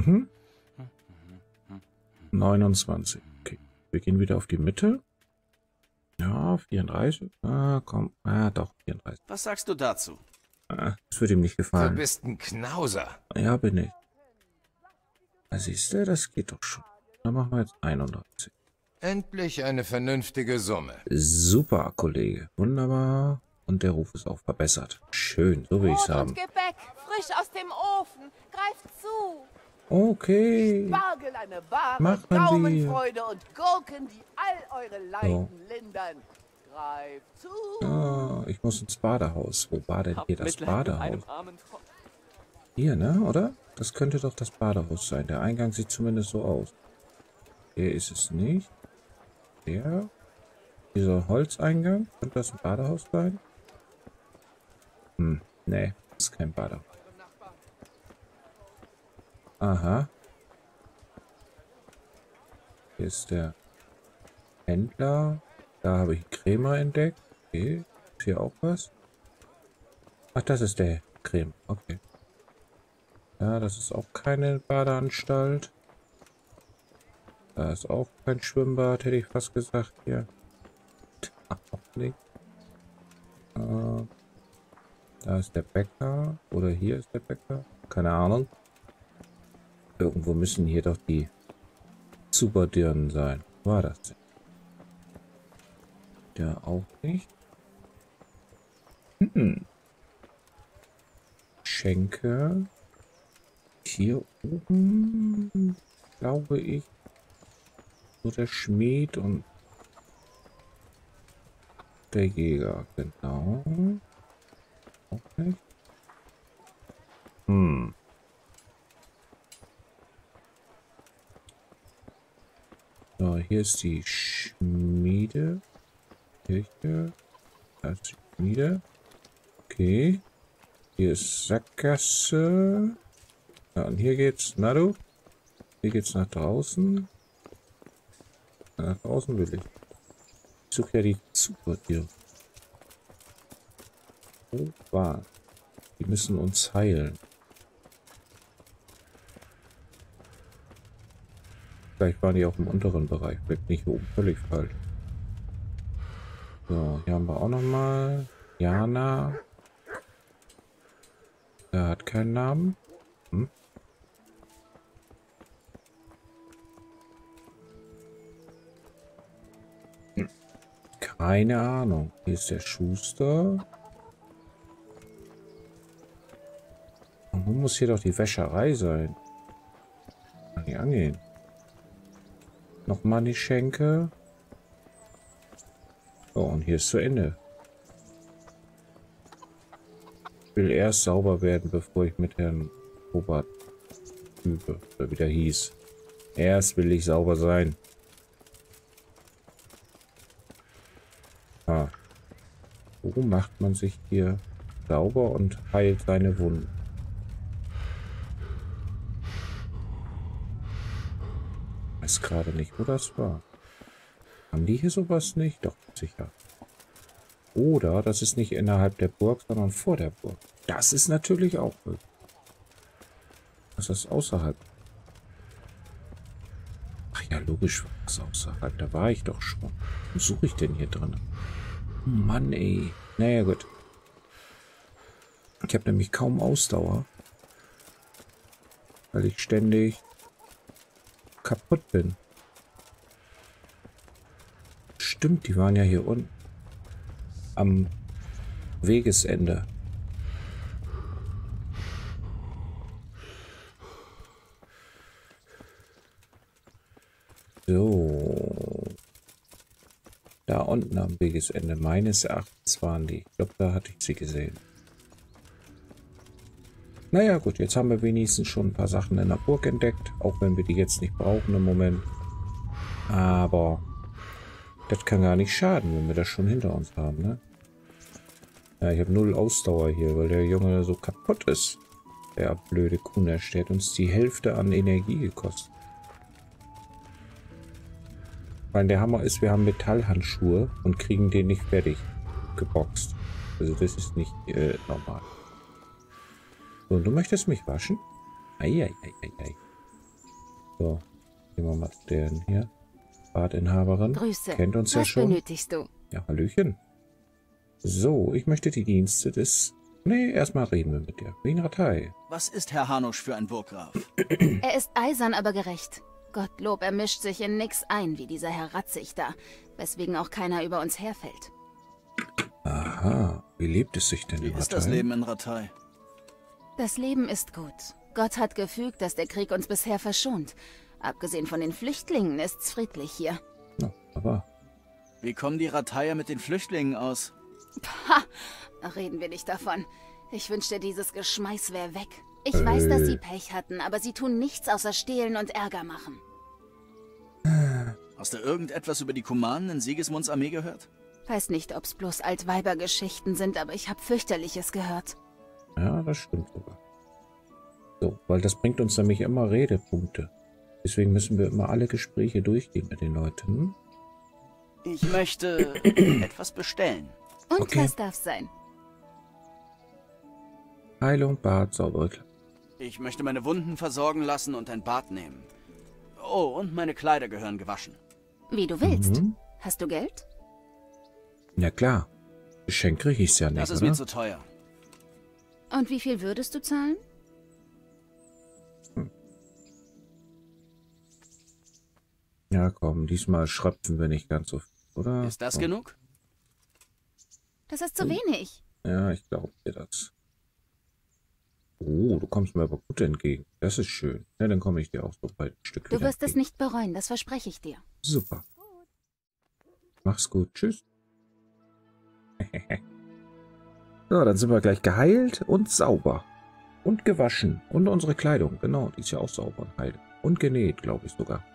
29. Okay. Wir gehen wieder auf die Mitte. Ja, 34. Ah, komm. Ah, doch, 34. Was sagst du dazu? Ah, das wird ihm nicht gefallen. Du bist ein Knauser. Ja, bin ich. Da siehst du, das geht doch schon. Dann machen wir jetzt 31. Endlich eine vernünftige Summe. Super, Kollege. Wunderbar. Und der Ruf ist auch verbessert. Schön, so will ich es Brot haben. und Gebäck, frisch aus dem Ofen. Greift zu. Okay. Spargel, eine wahre Machen wir. Gaumenfreude und Gurken, die all eure Leiden lindern. Greift zu. Ah, ich muss ins Badehaus. Wo war denn hier das Badehaus? Hier, ne? Oder? Das könnte doch das Badehaus sein. Der Eingang sieht zumindest so aus. Der ist es nicht. Der. Dieser Holzeingang. Könnte das ein Badehaus sein? Nee. Das ist kein Badehaus. Aha. Hier ist der Händler. Da habe ich Krämer entdeckt. Okay. Ist hier auch was? Ach, das ist der Creme. Okay. Ja, das ist auch keine Badeanstalt. Da ist auch kein Schwimmbad, hätte ich fast gesagt hier. Auch nicht. Da ist der Bäcker. Oder hier ist der Bäcker. Keine Ahnung. Irgendwo müssen hier doch die Superdirnen sein. War das denn? Der auch nicht. Schenke. Hier oben, glaube ich, so der Schmied und der Jäger, genau. Auch nicht. So, hier ist die Schmiede. Kirche. Da ist die Schmiede. Okay. Hier ist Sackgasse. Ja, und hier geht's, na du? Hier geht's nach draußen. Nach draußen will ich. Ich suche ja die Supertiere. Oh, war. Die müssen uns heilen. Vielleicht waren die auch im unteren Bereich. Vielleicht nicht hier oben völlig falsch. So, hier haben wir auch nochmal Jana. Der hat keinen Namen. Keine Ahnung. Hier ist der Schuster. Und wo muss hier doch die Wäscherei sein? Kann nicht angehen. Nochmal die Schenke. So, und hier ist zu Ende. Ich will erst sauber werden, bevor ich mit Herrn Robert übe. Oder wie der hieß. Erst will ich sauber sein. Ah. Wo macht man sich hier sauber und heilt seine Wunden? Ich weiß gerade nicht, wo das war. Haben die hier sowas nicht? Doch, sicher. Oder das ist nicht innerhalb der Burg, sondern vor der Burg. Das ist natürlich auch möglich. Das ist außerhalb. Ach ja, logisch war das außerhalb. Da war ich doch schon. Was suche ich denn hier drin? Mann, ey. Naja, gut. Ich habe nämlich kaum Ausdauer. Weil ich ständig kaputt bin. Stimmt, die waren ja hier unten. Am Wegesende. So. Da unten am Wegesende. Meines Erachtens waren die. Ich glaube, da hatte ich sie gesehen. Naja, gut. Jetzt haben wir wenigstens schon ein paar Sachen in der Burg entdeckt. Auch wenn wir die jetzt nicht brauchen im Moment. Aber das kann gar nicht schaden, wenn wir das schon hinter uns haben, ne? Ja, ich habe 0 Ausdauer hier, weil der Junge so kaputt ist. Der blöde Kuhnersch, der hat uns die Hälfte an Energie gekostet. Weil der Hammer ist, wir haben Metallhandschuhe und kriegen den nicht fertig geboxt. Also das ist nicht normal. So, und du möchtest mich waschen? Eieieiei. So, gehen wir mal zu den hier. Badinhaberin. Grüße. Kennt uns ja Was schon. benötigst du? Ja, Hallöchen. So, ich möchte die Dienste des... Nee, erstmal reden wir mit dir. Wien Ratei. Was ist Herr Hanusch für ein Burggraf? Er ist eisern, aber gerecht. Gottlob, er mischt sich in nix ein, wie dieser Herr Ratzig da, weswegen auch keiner über uns herfällt. Aha, wie lebt es sich denn in Ratei? Wie ist das Leben in Ratei? Das Leben ist gut. Gott hat gefügt, dass der Krieg uns bisher verschont. Abgesehen von den Flüchtlingen ist's friedlich hier. Ja, aber... Wie kommen die Rateier mit den Flüchtlingen aus? Pah, reden wir nicht davon. Ich wünschte, dieses Geschmeiß wäre weg. Ich weiß, dass sie Pech hatten, aber sie tun nichts außer stehlen und Ärger machen. Hast du irgendetwas über die Kumanen in Sigismunds Armee gehört? Weiß nicht, ob's bloß Altweibergeschichten sind, aber ich habe fürchterliches gehört. Ja, das stimmt sogar. So, weil das bringt uns nämlich immer Redepunkte. Deswegen müssen wir immer alle Gespräche durchgehen mit den Leuten. Ich möchte etwas bestellen. Und okay. Was darf's sein? Heilung, Bad, Zaubermittel. Ich möchte meine Wunden versorgen lassen und ein Bad nehmen. Oh, und meine Kleider gehören gewaschen. Wie du willst. Hast du Geld? Ja klar. Geschenk kriege ich's ja nicht, Das ist oder? mir zu teuer. Und wie viel würdest du zahlen? Ja komm, diesmal schröpfen wir nicht ganz so viel, oder? Ist das genug? Das ist zu wenig. Ja, ich glaube dir das. Oh, du kommst mir aber gut entgegen. Das ist schön. Ja, dann komme ich dir auch so bald ein Stück Du wieder wirst es entgegen. nicht bereuen, das verspreche ich dir. Super. Mach's gut. Tschüss. So, dann sind wir gleich geheilt und sauber. Und gewaschen. Und unsere Kleidung. Genau, die ist ja auch sauber und heil. Und genäht, glaube ich sogar.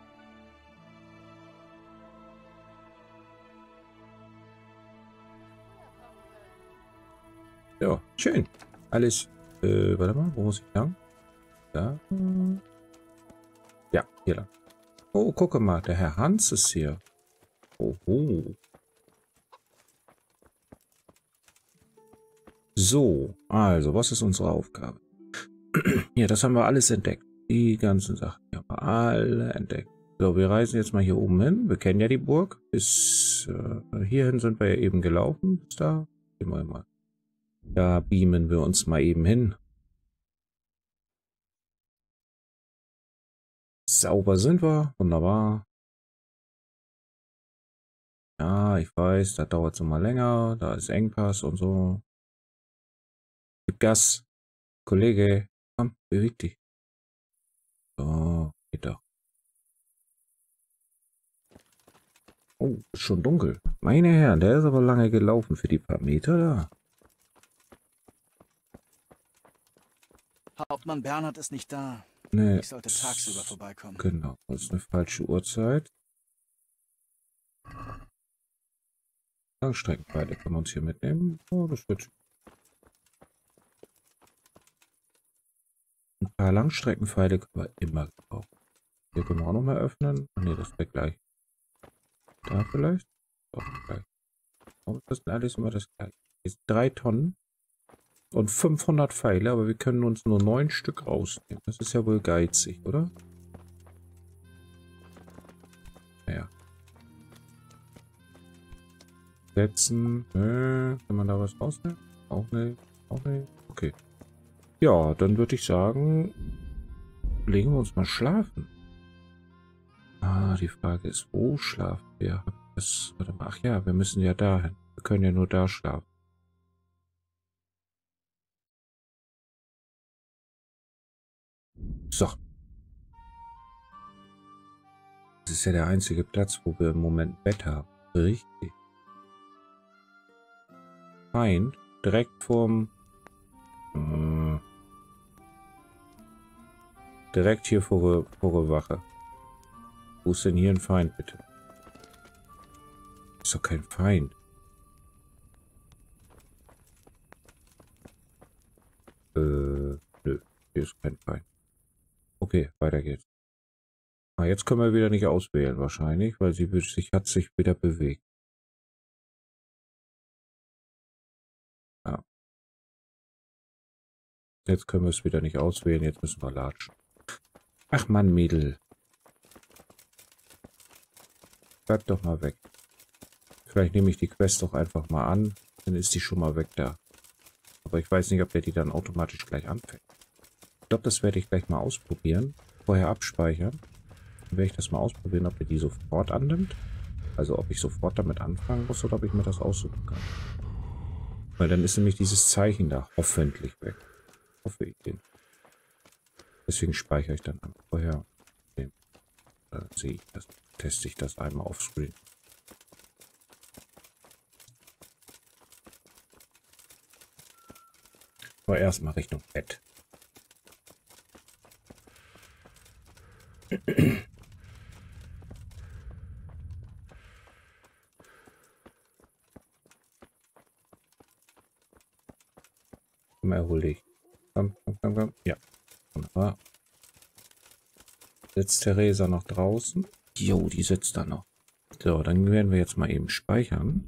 Ja, schön. Alles, warte mal, wo muss ich lang? Da. Ja, hier lang. Oh, gucke mal, der Herr Hans ist hier. Oho. So, also, was ist unsere Aufgabe? Ja, das haben wir alles entdeckt. Die ganzen Sachen, die haben wir alle entdeckt. So, wir reisen jetzt mal hier oben hin. Wir kennen ja die Burg. Bis hierhin sind wir ja eben gelaufen. Bis da. Gehen wir mal. Da beamen wir uns mal eben hin. Sauber sind wir. Wunderbar. Ja, ich weiß, da dauert es immer länger. Da ist Engpass und so. Gib Gas. Kollege, komm, beweg dich. So, geht doch. Oh, ist schon dunkel. Meine Herren, der ist aber lange gelaufen für die paar Meter da. Hauptmann Bernhard ist nicht da. Nee, Ich sollte tagsüber vorbeikommen. genau, das ist eine falsche Uhrzeit. Langstreckenpfeile können wir uns hier mitnehmen. Oh, das wird schön. Ein paar Langstreckenpfeile können wir immer gebrauchen. Hier können wir auch noch mal öffnen. Ne, das wäre gleich. Da vielleicht? Doch, gleich. Das ist alles immer das gleiche. 3 Tonnen und 500 Pfeile, aber wir können uns nur 9 Stück rausnehmen. Das ist ja wohl geizig, oder? Naja. Setzen. Kann man da was rausnehmen? Auch nicht. Auch nicht. Okay. Ja, dann würde ich sagen, legen wir uns mal schlafen. Ah, die Frage ist, wo schlafen wir? Warte mal. Ach ja, wir müssen ja dahin. Wir können ja nur da schlafen. So. Das ist ja der einzige Platz, wo wir im Moment ein Bett haben. Richtig. Feind. Direkt vorm... direkt hier vor der Wache. Wo ist denn hier ein Feind, bitte? Ist doch kein Feind. Nö. Hier ist kein Feind. Okay, weiter geht's. Ah, jetzt können wir wieder nicht auswählen wahrscheinlich, weil sie hat sich wieder bewegt. Ja. Jetzt können wir es wieder nicht auswählen, jetzt müssen wir latschen. Ach Mann, Mädel. Bleib doch mal weg. Vielleicht nehme ich die Quest doch einfach mal an, dann ist die schon mal weg da. Aber ich weiß nicht, ob der die dann automatisch gleich anfängt. Ich glaube, das werde ich gleich mal ausprobieren. Vorher abspeichern. Dann werde ich das mal ausprobieren, ob er die sofort annimmt. Also ob ich sofort damit anfangen muss oder ob ich mir das aussuchen kann. Weil dann ist nämlich dieses Zeichen da hoffentlich weg. Hoffe ich den. Deswegen speichere ich dann vorher. Sehe ich das. Teste ich das einmal auf Screen. Aber erstmal Richtung Bett. Komm, erhol dich. Komm, komm, komm, komm. Ja. Wunderbar. Sitzt Theresa noch draußen? Jo, die sitzt da noch. So, dann werden wir jetzt mal eben speichern.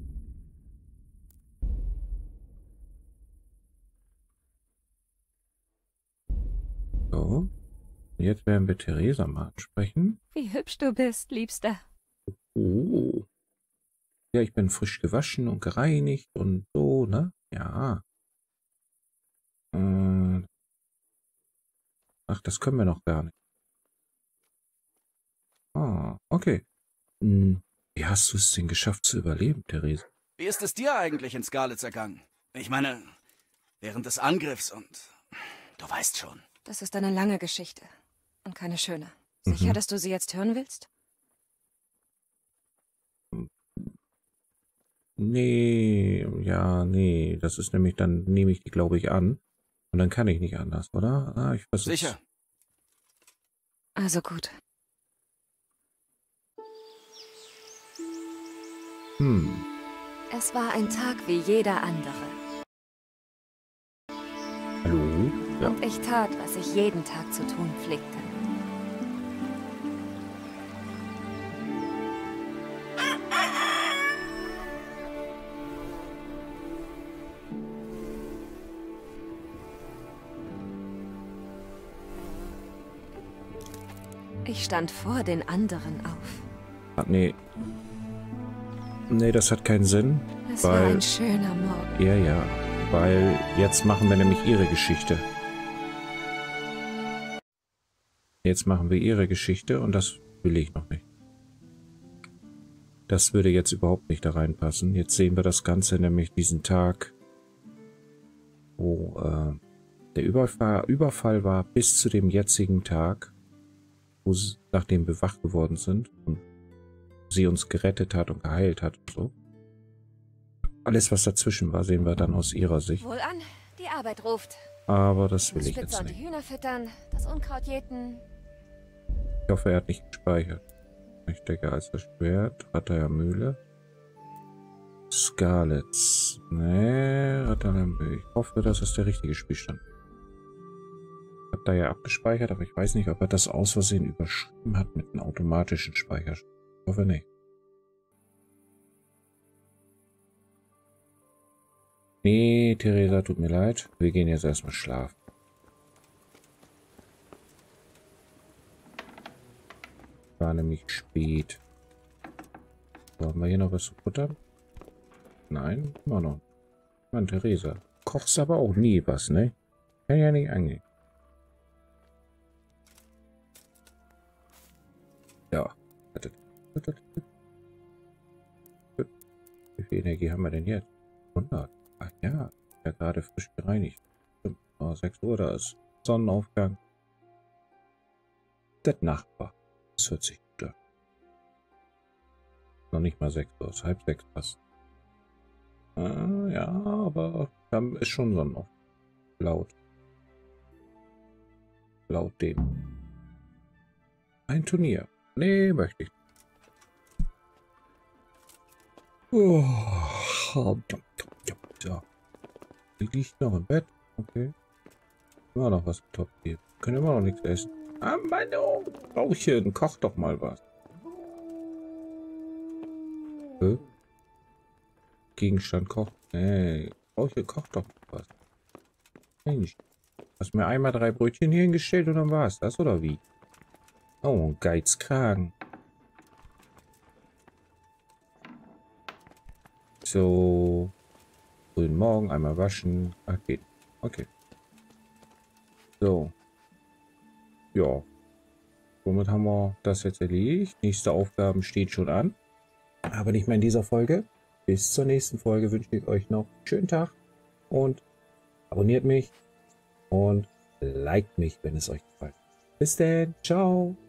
So. Jetzt werden wir Theresa mal ansprechen. Wie hübsch du bist, Liebster. Oh. Ja, ich bin frisch gewaschen und gereinigt und so, ne? Ja. Ach, das können wir noch gar nicht. Ah, okay. Wie hast du es denn geschafft zu überleben, Theresa? Wie ist es dir eigentlich in Scarlets ergangen? Ich meine, während des Angriffs und... Du weißt schon. Das ist eine lange Geschichte. Und keine schöne. Sicher, dass du sie jetzt hören willst? Nee, ja, nee. Das ist nämlich, dann nehme ich die, glaube ich, an. Und dann kann ich nicht anders, oder? Ah, ich versuch's. Sicher. Also gut. Es war ein Tag wie jeder andere. Hallo? Ja. Und ich tat, was ich jeden Tag zu tun pflegte. Ich stand vor den anderen auf. Nee. Nee, das hat keinen Sinn. Es war ein schöner Morgen. Ja, ja. Weil jetzt machen wir nämlich ihre Geschichte. Jetzt machen wir ihre Geschichte und das will ich noch nicht. Das würde jetzt überhaupt nicht da reinpassen. Jetzt sehen wir das Ganze, nämlich diesen Tag, wo der Überfall war, bis zu dem jetzigen Tag, wo sie, nachdem wir wach geworden sind und sie uns gerettet hat und geheilt hat und so. Alles, was dazwischen war, sehen wir dann aus ihrer Sicht. Wohlan, die Arbeit ruft. Aber das will ich Spitze jetzt und die nicht. Hühner füttern, das Unkraut jäten. Ich hoffe, er hat nicht gespeichert. Ich denke, als das Schwert, Rattaya Mühle. Scarlets. Nee, Rattaya Mühle. Ich hoffe, das ist der richtige Spielstand. Ich habe da ja abgespeichert, aber ich weiß nicht, ob er das aus Versehen überschrieben hat mit einem automatischen Speicherstand. Ich hoffe nicht. Nee, Theresa, tut mir leid. Wir gehen jetzt erstmal schlafen. War nämlich spät. So, haben wir hier noch was zu futtern? Nein, immer noch. Mann, Theresa. Kochst aber auch nie was, ne? Kann ja nicht angehen. Ja. Wie viel Energie haben wir denn jetzt? 100. Ach ja, ja gerade frisch gereinigt. Stimmt. Oh, 6 Uhr, da ist Sonnenaufgang. Der Nachbar. Das hört sich gut an. Noch nicht mal 6 Uhr, ist 5:30 fast. Ja, aber dann ist schon Sonnenaufgang. Laut dem. Ein Turnier. Nee, möchte ich. Oh. So. Die liegt noch im Bett. Okay. Immer noch was im Topf geben. Können immer noch nichts essen. Ah, Mann, oh. Bauchchen, koch doch mal was. Gegenstand kocht. Nee, Bauchchen, koch doch mal was. Mensch. Hast mir einmal 3 Brötchen hier hingestellt und dann war es das, oder wie? Oh, ein Geizkragen. So. Frühen Morgen einmal waschen. Ach, geht. Okay. So. Ja. Somit haben wir das jetzt erledigt. Nächste Aufgaben stehen schon an. Aber nicht mehr in dieser Folge. Bis zur nächsten Folge wünsche ich euch noch einen schönen Tag. Und abonniert mich. Und liked mich, wenn es euch gefällt. Bis dann. Ciao.